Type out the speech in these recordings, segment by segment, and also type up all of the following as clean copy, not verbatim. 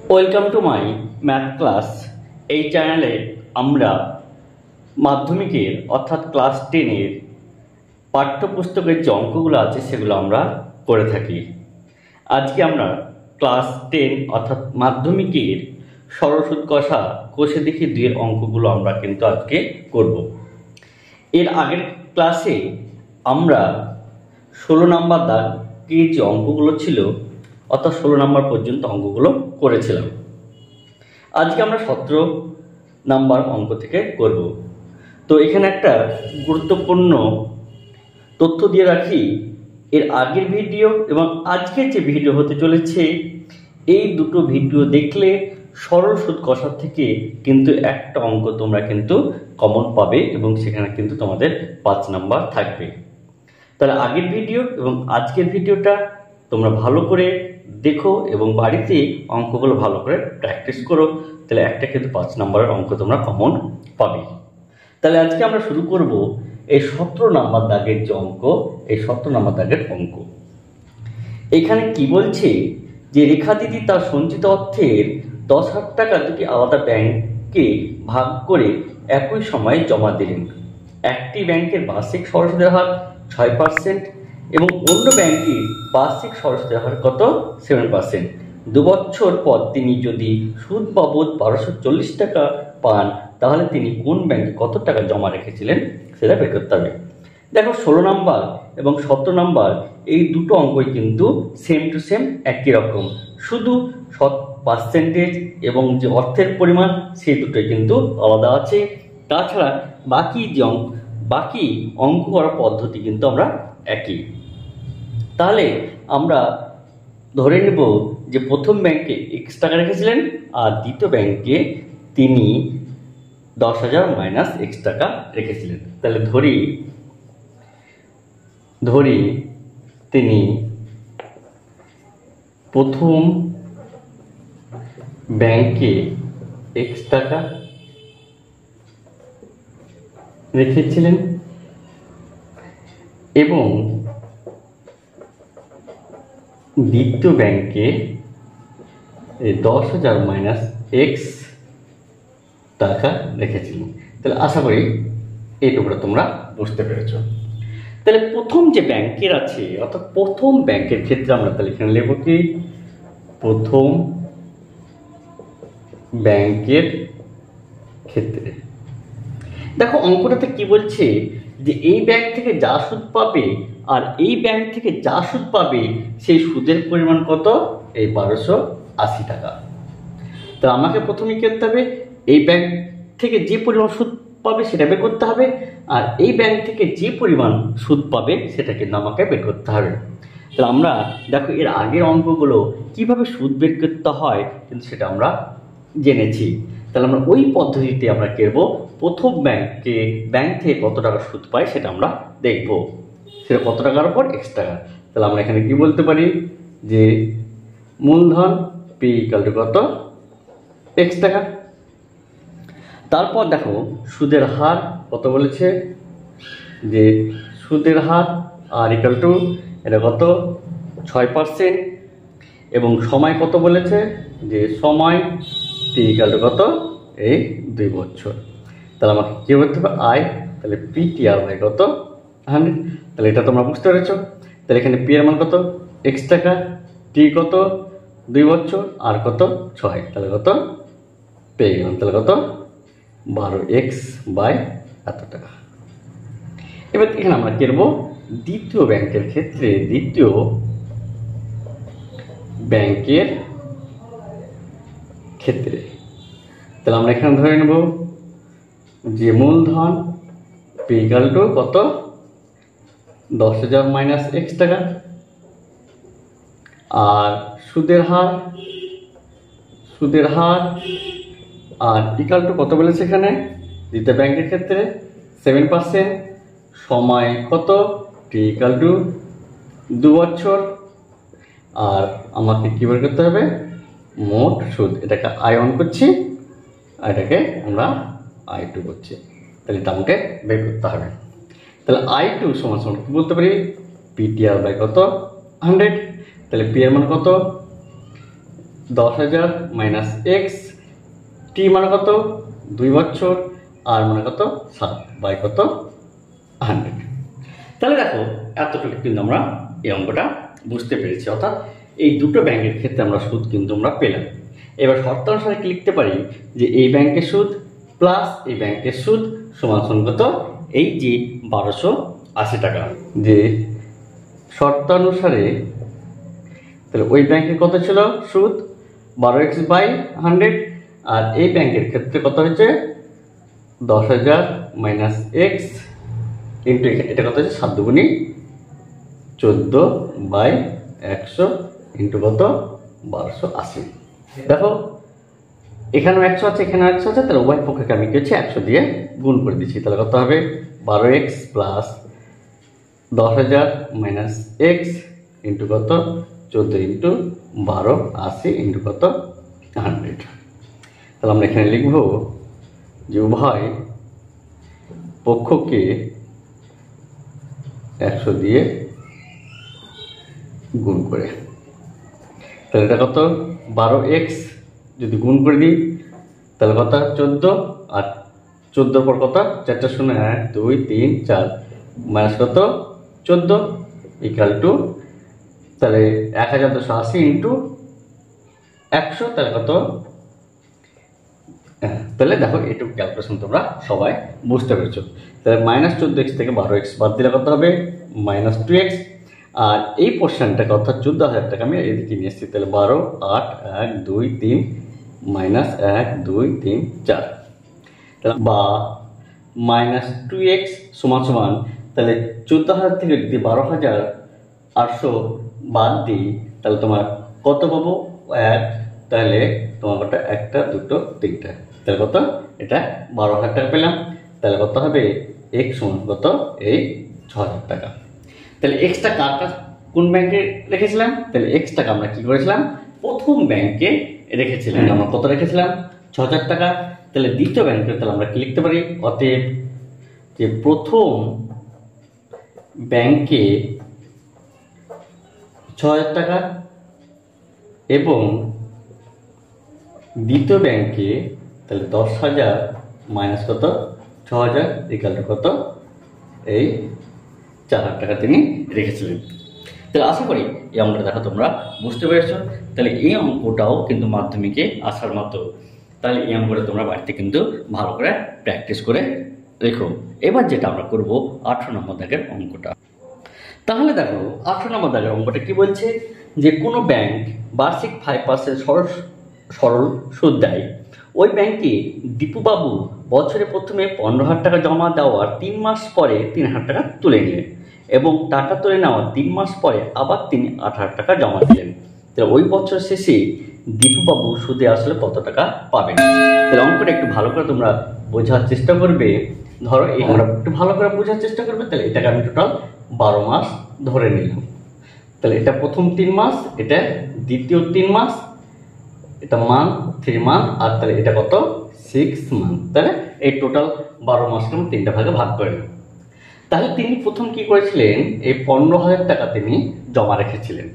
Welcome to my math class. এই চ্যানেলে আমরা মাধ্যমিকের অর্থাৎ ক্লাস 10-এর পাঠ্যপুস্তকের যে অঙ্কগুলো আছে সেগুলো আমরা করে থাকি। আজকে আমরা ক্লাস 10 অর্থাৎ মাধ্যমিকের সরল সুদ কষা কষে দেখি 2-এর অঙ্কগুলো আমরা কিন্তু আজকে করব। এর আগের ক্লাসে আমরা 16 নম্বর দাগের যে অঙ্কগুলো ছিল অর্থাৎ 16 নম্বর পর্যন্ত অঙ্কগুলো করেছিলাম। আজকে আমরা 17 নাম্বার অঙ্ক থেকে করব। তো এখানে একটা গুরুত্বপূর্ণ তথ্য দিয়ে রাখি, এর আগের ভিডিও এবং আজকের যে ভিডিও হতে চলেছে এই দুটো ভিডিও দেখলে সরল সুদ কষার থেকে কিন্তু একটা অঙ্ক তোমরা কিন্তু কমন পাবে এবং সেখানে কিন্তু তোমাদের 5 নাম্বার থাকবে। তাহলে আগের ভিডিও এবং আজকের ভিডিওটা তোমরা ভালো করে দেখো এবং বাড়িতে অঙ্কগুলো ভালো করে প্র্যাকটিস করো, তাহলে একটা কিন্তু 5 নম্বরের অঙ্ক তোমরা কমন পাবে। তাহলে আজকে আমরা শুরু করব এই 17 নম্বর দাগের যে অঙ্ক, এই 17 নম্বর দাগের অঙ্ক। এখানে কি বলছে যে রেখা দিদি তার সঞ্চিত অর্থের 10,000 টাকা দুটি আলাদা ব্যাংকে ভাগ করে একই সময়ে জমা দিলেন। একটি ব্যাংকের বার্ষিক সরল সুদের হার 6% এবং অন্য ব্যাংকের বার্ষিক সরল সুদের হার কত 7%। 2 বছর পর তিনি যদি সুদ বাবদ 1240 টাকা পান তাহলে তিনি কোন ব্যাংকে কত টাকা জমা রেখেছিলেন সেটা বের করতে হবে। দেখো 16 নাম্বার এবং 17 নাম্বার এই দুটো অঙ্কই কিন্তু সেম টু সেম একই রকম, শুধু পার্সেন্টেজ এবং যে অর্থের পরিমাণ সেই দুটোই কিন্তু আলাদা আছে। তাছাড়া বাকি অঙ্ক করার পদ্ধতি কিন্তু আমরা একই। তাহলে আমরা ধরে নেব যে প্রথম ব্যাংকে x টাকা রেখেছিলেন আর দ্বিতীয় ব্যাংকে তিনি 10,000 মাইনাস x টাকা রেখেছিলেন। তাহলে ধরি তিনি প্রথম ব্যাংকে x টাকা রেখেছিলেন এবং দ্বিতীয় ব্যাংকে 10,000 মাইনাস x টাকা রেখেছিলেন। তাহলে আশা করি এইটুকুটা তোমরা বুঝতে পেরেছ। তাহলে প্রথম যে ব্যাংকের আছে অর্থাৎ প্রথম ব্যাংকের ক্ষেত্রে আমরা তাহলে এখানে লিখব কি প্রথম ব্যাংকের ক্ষেত্রে। দেখো অঙ্কটাতে কি বলছে যে এই ব্যাংক থেকে যা সুদ পাবে আর এই ব্যাংক থেকে যা সুদ পাবে সেই সুদের পরিমাণ কত, এই 1280 টাকা। তো আমাকে প্রথমে কি করতে হবে, এই ব্যাংক থেকে যে পরিমাণ সুদ পাবে সেটা বের করতে হবে আর এই ব্যাংক থেকে যে পরিমাণ সুদ পাবে সেটা কিন্তু আমাকে বের করতে হবে। তাহলে আমরা দেখো এর আগের অঙ্কগুলো কিভাবে সুদ বের করতে হয় কিন্তু সেটা আমরা জেনেছি। তাহলে আমরা ওই পদ্ধতিতে আমরা করব, প্রথম ব্যাংক থেকে কত টাকা সুদ পায় সেটা আমরা দেখব, সেটা কত টাকার উপর x টাকা। তাহলে আমরা এখানে কি বলতে পারি যে মূলধন p = কত x টাকা। তারপর দেখো সুদের হার কত বলেছে, যে সুদের হার r এটা কত 6% এবং সময় কত বলেছে, যে সময় t = কত এই 2 বছর। তাহলে আমাকে কি করতে হবে আয়, তাহলে PTR হয় কত 100। তাহলে এটা তোমরা বুঝতে পেরেছ। তাহলে এখানে p এর মান কত x টাকা, t কত 2 বছর আর কত 6, তাহলে কত পেয়ে গেলাম। তাহলে কত 12x বাই এত টাকা। এবার এখানে আমরা করব দ্বিতীয় ব্যাংকের ক্ষেত্রে, দ্বিতীয় ব্যাংকের ক্ষেত্রে। তাহলে আমরা এখানে ধরে নেব যে মূলধন p = কত 10,000 মাইনাস x টাকা আর সুদের হার আর কত বলেছে এখানে দ্বিতীয় ব্যাংকের ক্ষেত্রে 7%, সময় কত t = 2 বছর আর আমাকে কি বের করতে হবে মোট সুদ। এটাকে I1 করছি আর এটাকে আমরা I2 করছি। তাহলে এটা আমাকে বের করতে হবে। তাহলে I2 সমান কি বলতে পারি PTR বাই কত 100। তাহলে p এর মান কত 10,000 মাইনাস এক্স, টি মানে কত 2 বছর, আর মানে কত 7 বাই কত 100। তাহলে দেখো এতটুকু কিন্তু আমরা এই অঙ্কটা বুঝতে পেরেছি, অর্থাৎ এই দুটো ব্যাংকের ক্ষেত্রে আমরা সুদ কিন্তু আমরা পেলাম। এবার শর্তানুসারে কি লিখতে পারি যে এই ব্যাংকের সুদ প্লাস এই ব্যাংকের সুদ সমান সমান কত, এই যে 1280 টাকা। যে শর্তানুসারে তাহলে ওই ব্যাংকের কত ছিল সুদ 12x বাই 100, আর এই ব্যাংকের ক্ষেত্রে কত হয়েছে 10,000 মাইনাস এক্স ইন্টু এটা কত হচ্ছে 7 দুগুণী 14 বাই 100 ইন্টু কত 1280। দেখো এখানেও 100 আছে, এখানেও 100 আছে, তাহলে উভয় পক্ষকে আমি কি হচ্ছে 100 দিয়ে গুণ করে দিচ্ছি। তাহলে কত হবে 12x plus 10,000 minus x into কত 14 ইন্টু 1280 ইন্টু কত 100। তাহলে আমরা এখানে লিখব যে উভয় পক্ষকে 100 দিয়ে গুণ করে। তাহলে এটা কত 12x যদি গুণ করে দিই তাহলে কত 14, আর 14 পর কত 4 শূন্য 1 2 3 4 মাইনাস কত 14 ইকাল টু তাহলে 1280 ইন্টু 100, তাহলে কত, তাহলে দেখো এটুকু ক্যালকুলেশন তোমরা সবাই বুঝতে পেরেছো। তাহলে মাইনাস 14x থেকে 12x বাদ দিলে কত হবে মাইনাস 2x, আর এই পোর্শনটাকে অর্থাৎ 14,000 টাকা আমি এদিকে নিয়ে এসেছি। তাহলে 12 8 1 2 3 মাইনাস 1 2 3 4, তাহলে বা মাইনাস 2x সমান সমান তাহলে 14,000 থেকে যদি 12,800 বাদ দিই তাহলে তোমার কত পাবো 1, তাহলে তোমার কত 1 2 3, তাহলে কত এটা 12,000 টাকা পেলাম। তাহলে কত হবে x সমান কত এই 6,000 টাকা। তাহলে এক্সটা কার কোন ব্যাংকে রেখেছিলাম, তাহলে এক্স টাকা আমরা কি করেছিলাম প্রথম ব্যাংকে রেখেছিলাম, আমরা কত রেখেছিলাম 6,000 টাকা। তাহলে দ্বিতীয় ব্যাংকে তাহলে আমরা কি লিখতে পারি, অতএব যে প্রথম ব্যাংকে 6,000 টাকা এবং দ্বিতীয় ব্যাংকে তাহলে 10,000 মাইনাস কত 6,000 ইকাল টু কত এই 4,000 টাকা তিনি রেখেছিলেন। তাহলে আশা করি এই অঙ্কটা দেখো তোমরা বুঝতে পেরেছ। তাহলে এই অঙ্কটাও কিন্তু মাধ্যমিকে আসার মতো, তাহলে এই অঙ্কটা তোমরা বাড়িতে কিন্তু ভালো করে প্র্যাকটিস করে রেখো। এবার যেটা আমরা করব 18 নম্বর দাগের অঙ্কটা। তাহলে দেখো 18 নম্বর দাগের অঙ্কটা কি বলছে যে কোনো ব্যাংক বার্ষিক 5% সরল সুদ দেয়। ওই ব্যাংকে দীপুবাবু বছরে প্রথমে 15,000 টাকা জমা দেওয়ার 3 মাস পরে 3,000 টাকা তুলে নিলেন এবং টাকা তুলে নেওয়ার 3 মাস পরে আবার তিনি 18,000 টাকা জমা দিলেন। তাহলে ওই বছর শেষে দীপুবাবু সুদে আসলে কত টাকা পাবেন। তাহলে অঙ্কটা একটু ভালো করে তোমরা বোঝার চেষ্টা করবে। ধরো এই আমরা একটু ভালো করে বোঝার চেষ্টা করবে। তাহলে এটাকে আমি টোটাল 12 মাস ধরে নিলাম। তাহলে এটা প্রথম 3 মাস, এটা দ্বিতীয় 3 মাস, এটা মান্থ 3 মান্থ, আর তাহলে এটা কত 6 মান্থ। তাহলে এই টোটাল 12 মাসকে আমি 3টা ভাগে ভাগ করে নিই। তাহলে তিনি প্রথম কি করেছিলেন এই 15,000 টাকা তিনি জমা রেখেছিলেন,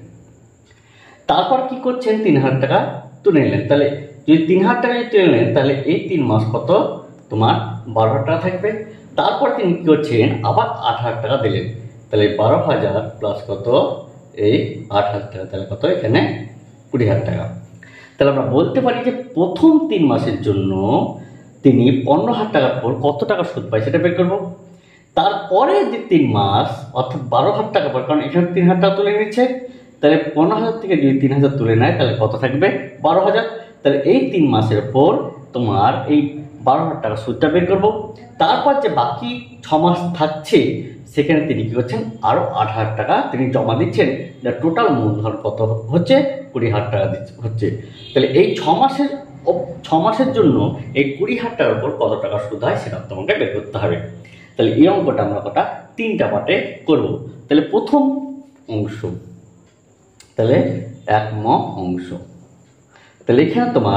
তারপর কি করছেন 3,000 টাকা তুলে নিলেন। তাহলে যদি 3,000 টাকা তুলে নিলেন তাহলে এই 3 মাস কত তোমার 12,000 টাকা থাকবে। তারপর তিনি কি করছেন আবার 8,000 টাকা দিলেন। তাহলে 12,000 প্লাস কত এই 8,000 টাকা, তাহলে কত এখানে 20,000 টাকা। তাহলে আমরা বলতে পারি যে প্রথম 3 মাসের জন্য তিনি 15,000 টাকার পর কত টাকা সুদ পায় সেটা বের করবো। তারপরে যে 3 মাস অর্থাৎ 12,000 টাকা পর, কারণ এখানে 3,000 টাকা তুলে নিচ্ছে, তাহলে 15,000 থেকে যদি 3,000 তুলে নেয় তাহলে কত থাকবে 12,000। তাহলে এই 3 মাসের পর তোমার এই 12,000 টাকা সুদটা বের করবো। তারপর যে বাকি 6 মাস থাকছে সেখানে তিনি কি করছেন আরো 8,000 টাকা তিনি জমা দিচ্ছেন, যার টোটাল মূলধন কত হচ্ছে 20,000 টাকা হচ্ছে। তাহলে এই 6 মাসের জন্য এই 20,000 টাকার উপর কত টাকা সুদ হয় সেটা তোমাকে বের করতে হবে। তাহলে এই অঙ্কটা আমরা কটা 3টা পার্টে করব। তাহলে প্রথম অংশ, তাহলে 1 অংশ, তাহলে এখানে তোমার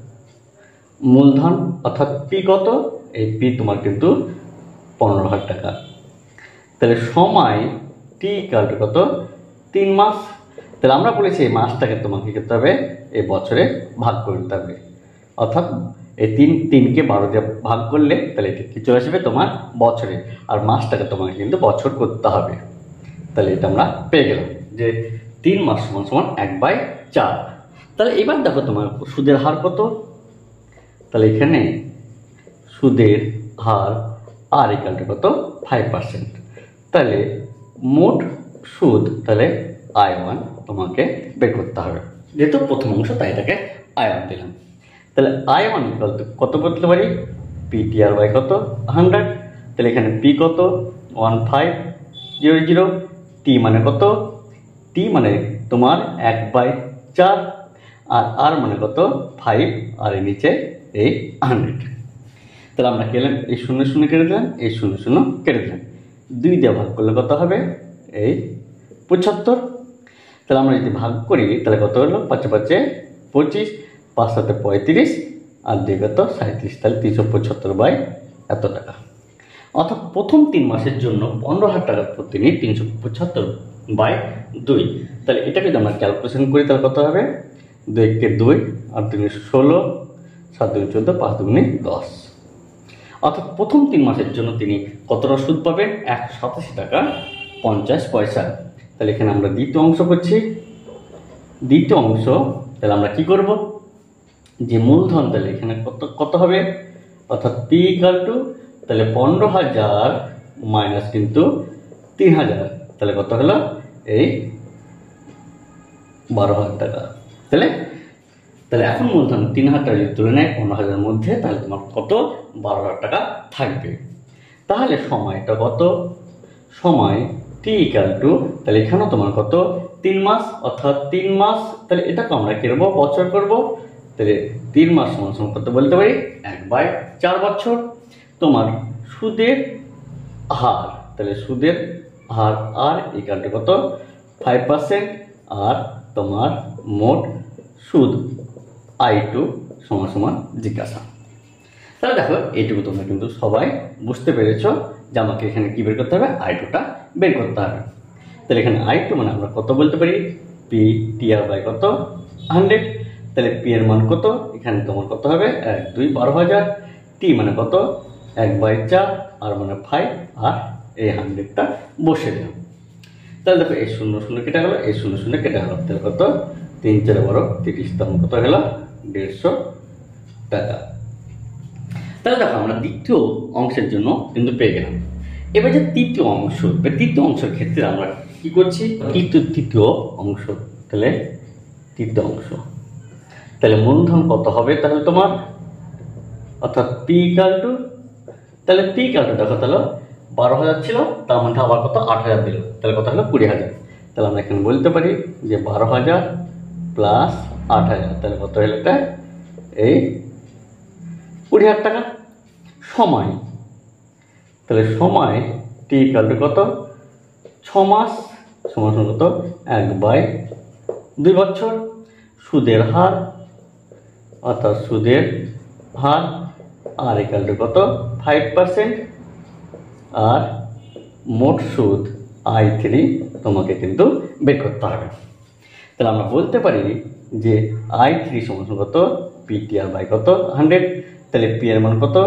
মূলধন অর্থাৎ পি কত, এই পি তোমার কিন্তু 15,000 টাকা। তাহলে সময় টি ইকুয়াল টু কত 3 মাস। তাহলে আমরা বলেছি এই মাসটাকে তোমাকে করতে হবে এই বছরে ভাগ করে দিতে হবে, অর্থাৎ এই তিনকে 12 দিয়ে ভাগ করলে তাহলে এটা কি চলে আসবে তোমার বছরে, আর মাসটাকে তোমাকে কিন্তু বছর করতে হবে। তাহলে এটা আমরা পেয়ে গেলাম যে 3 মাস সমান সমান 1/4। তাহলে এবার দেখো তোমার সুদের হার কত। তাহলে এখানে সুদের হার আর ইকুয়াল টু কত 5%। তাহলে মোট সুদ তাহলে I1 তোমাকে বের করতে হবে, যেহেতু প্রথম অংশ তাই এটাকে I1 দিলাম। তাহলে I1 ইকুয়াল টু কত করতে পারি, PTR বাই কত 100। তাহলে এখানে P কত 1500, T মানে কত, T মানে তোমার 1/4, আর R মানে কত 5, আর এর নিচে এই 100। তাহলে আমরা কেলাম এই 0 0 কেটে দিলাম, এই 0 0 কেটে দিলাম, 2 দিয়ে ভাগ করলে কত হবে এই 75। তাহলে আমরা যদি ভাগ করি তাহলে কত হলো, 5 5 25, 5 7 35, আর 2 কত 37। তাহলে 375 বাই এত টাকা। অর্থাৎ প্রথম 3 মাসের জন্য 15,000 টাকা প্রতিদিন 375 বাই 2। তাহলে এটাকে যদি আমরা ক্যালকুলেশন করি তাহলে কত হবে, 2 কে 2, আর 2 16, 7 2 14, 5 2 10। অর্থাৎ প্রথম 3 মাসের জন্য তিনি কতটা সুদ পাবেন, 187 টাকা 50 পয়সা। তাহলে এখানে আমরা দ্বিতীয় অংশ করছি। দ্বিতীয় অংশ তাহলে আমরা কি করব, যে মূলধন তাহলে এখানে কত হবে, অর্থাৎ P ইকুয়াল টু তাহলে 15,000 মাইনাস কিন্তু 3,000, তাহলে কত হলো এই 12,000 টাকা। তাহলে এখন মূলধন 3,000 টাকা যদি তুলে নেয় 15,000 মধ্যে, তাহলে তোমার কত 12,000 টাকা থাকবে। তাহলে সময়টা কত, সময় T ইকুয়াল টু তাহলে এখানেও তোমার কত 3 মাস, অর্থাৎ 3 মাস। তাহলে এটাকে আমরা কি করবো, বছর করব। তাহলে 3 মাস সমান সমান কত বলতে পারি, 1/4 বছর। তোমার সুদের হার তাহলে সুদের হার আর ইকুয়াল টু কত 5%, আর তোমার মোট সুদ I2 সমান সমান জিজ্ঞাসা। তাহলে দেখো এইটুকু তোমরা কিন্তু সবাই বুঝতে পেরেছো যে আমাকে এখানে কি বের করতে হবে, I2টা বের করতে হবে। তাহলে এখানে I2 মানে আমরা কত বলতে পারি, PTR বাই কত 100। তাহলে P এর মান কত, এখানে তোমার কত হবে 1 2 12,000, T মানে কত 1/4, আর মানে 5, আর এই 100টা বসে দিলাম। তাহলে দেখো এই 0 0 কেটে গেল, এই 0 0 কেটে গেল, তাহলে কত 3 4 12 30, তখন কত গেল 150 টাকা। তাহলে দেখো আমরা দ্বিতীয় অংশের জন্য কিন্তু পেয়ে গেলাম। এবার যে তৃতীয় অংশ, তৃতীয় অংশের ক্ষেত্রে আমরা কি করছি, তৃতীয় অংশ তাহলে তৃতীয় অংশ তাহলে মূলধন কত হবে তাহলে তোমার, অর্থাৎ P ইকুয়াল টু তাহলে P ইকুয়াল টু দেখো তাহলে 12,000 ছিল, তার মধ্যে আবার কত 8,000 দিল, তাহলে কত হলো 20,000। তাহলে আমরা এখানে বলতে পারি যে 12,000 প্লাস 8,000, তাহলে কত হলো এটা এই 20,000 টাকা। সময় তাহলে সময় T ইকুয়াল টু কত 6 মাস সমান সমান কত 1/2 বছর। সুদের হার অর্থাৎ সুদের হার আর ইকুয়াল টু কত 5%, আর মোট সুদ I3 তোমাকে কিন্তু বের করতে হবে। তাহলে আমরা বলতে পারি যে I3 সমান সমান কত PTR বাই কত 100। তাহলে P এর মান কত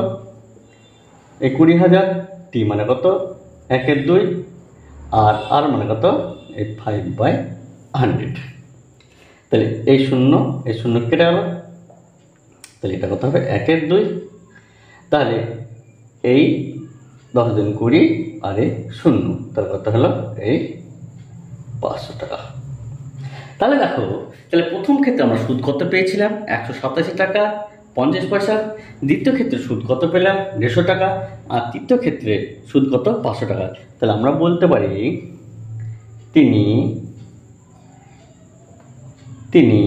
20,000, T মানে কত 1 2, আর R মানে কত 5/100। তাহলে এই 0 কেটে গেল, তাহলে এটা কত হবে 1 2। তাহলে এই 10 দিন 20, আর এই 0, তাহলে কত হলো এই 500 টাকা। তাহলে দেখো তাহলে প্রথম ক্ষেত্রে আমরা সুদ কত পেয়েছিলাম 187 টাকা 50 পয়সা, দ্বিতীয় ক্ষেত্রে সুদ কত পেলাম 150 টাকা, আর তৃতীয় ক্ষেত্রে সুদ কত 500 টাকা। তাহলে আমরা বলতে পারি তিনি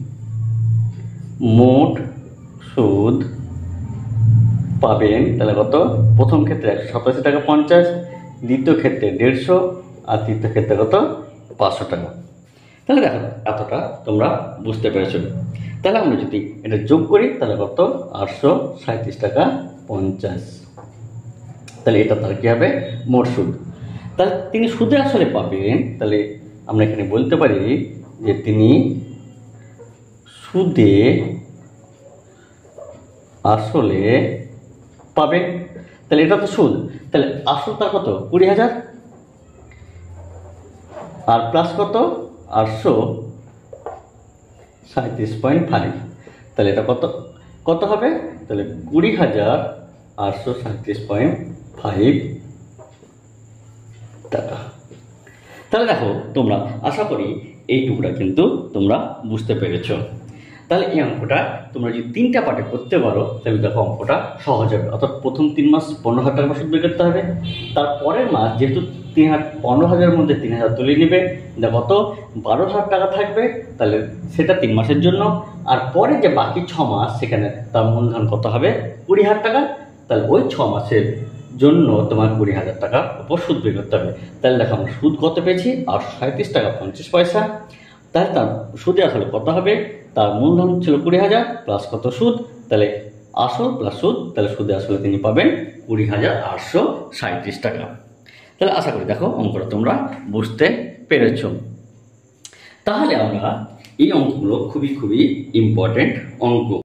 মোট সুদ পাবেন তাহলে কত, প্রথম ক্ষেত্রে 187 টাকা 50, দ্বিতীয় ক্ষেত্রে 150, আর তৃতীয় ক্ষেত্রে কত 500 টাকা। তাহলে দেখো এতটা তোমরা বুঝতে পেরেছো। তাহলে আমরা যদি এটা যোগ করি তাহলে কত 837 টাকা 50। তাহলে এটা তার কি হবে মোট সুদ। তাহলে তিনি সুদে আসলে পাবেন, তাহলে আমরা এখানে বলতে পারি যে তিনি সুদে আসলে পাবেন। তাহলে এটা তো সুদ, তাহলে আসল তার কত 20,000 আর প্লাস কত 837.5। তাহলে এটা কত কত হবে, তাহলে 20,837.5 টাকা। তাহলে দেখো তোমরা, আশা করি এইটুকুটা কিন্তু তোমরা বুঝতে পেরেছো। তাহলে এই অঙ্কটা তোমরা যদি 3টা পার্টে করতে পারো তাহলে দেখো অঙ্কটা সহজ হবে। অর্থাৎ প্রথম 3 মাস 15,000 টাকা সুদ বের করতে হবে, তারপরের মাস যেহেতু 15,000 মধ্যে 3,000 তুলে নেবে, দেখো কত 12,000 টাকা থাকবে, তাহলে সেটা 3 মাসের জন্য। আর পরে যে বাকি 6 মাস সেখানে তার মূলধন কত হবে 20,000 টাকা। তাহলে ওই 6 মাসের জন্য তোমার 20,000 টাকার উপর সুদ বের করতে হবে। তাহলে দেখো আমরা সুদ কত পেয়েছি 837 টাকা 50 পয়সা। তাহলে তার সুদে আসলে কত হবে, তার মূলধন ছিল 20,000 প্লাস কত সুদ, তাহলে আসল প্লাস সুদ, তাহলে সুদে আসলে তিনি পাবেন 20,837 টাকা। তাহলে আশা করি দেখো অঙ্কটা তোমরা বুঝতে পেরেছ। তাহলে আমরা এই অঙ্কগুলো খুবই খুবই ইম্পর্টেন্ট অঙ্ক।